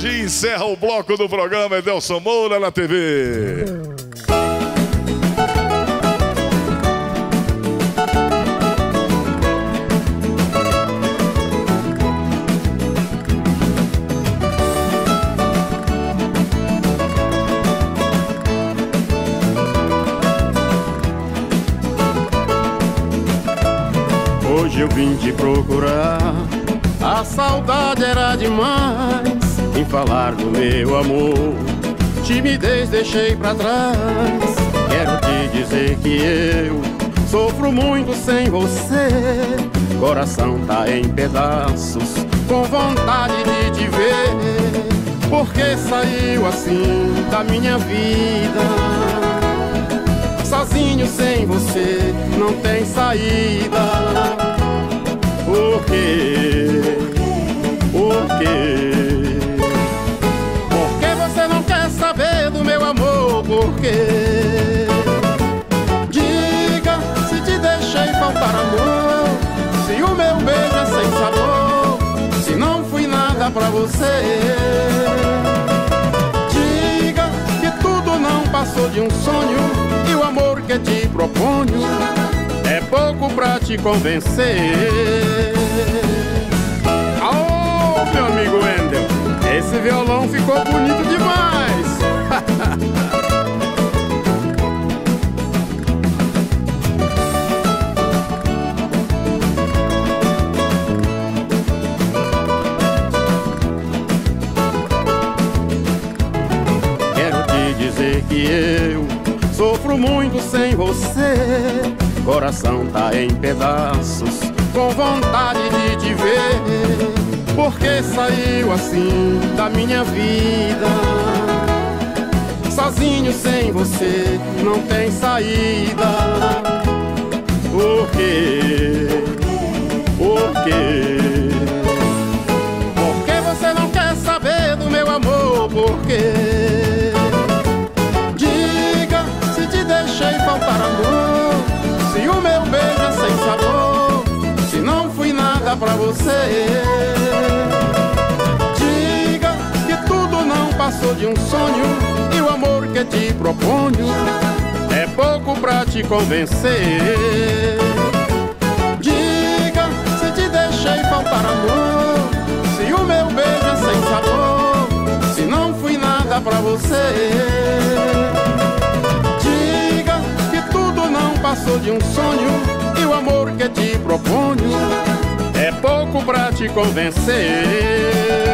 gente encerra o bloco do programa Edelson Moura na TV. Hoje eu vim te procurar, a saudade era demais em falar do meu amor. Timidez deixei pra trás, quero te dizer que eu sofro muito sem você. Coração tá em pedaços, com vontade de te ver. Porque saiu assim da minha vida? Sozinho sem você não tem saída. Por quê? Por quê? Por que você não quer saber do meu amor? Por quê? Diga se te deixei faltar amor, se o meu beijo é sem sabor, se não fui nada pra você. Diga que tudo não passou de um sonho e o amor que te proponho é pouco pra te convencer. Oh, meu amigo Wendel, esse violão ficou bonito demais. Quero te dizer que eu sofro muito sem você. Coração tá em pedaços, com vontade de te ver. Porque saiu assim da minha vida? Sozinho sem você não tem saída. Por quê? Por quê? Por que você não quer saber do meu amor? Por quê? Diga se te deixei faltar amor, se o meu beijo é sem sabor, se não fui nada pra você. Diga que tudo não passou de um sonho e o amor que te proponho é pouco pra te convencer. Diga se te deixei faltar amor, se o meu beijo é sem sabor, se não fui nada pra você. Passou de um sonho e o amor que te proponho é pouco pra te convencer.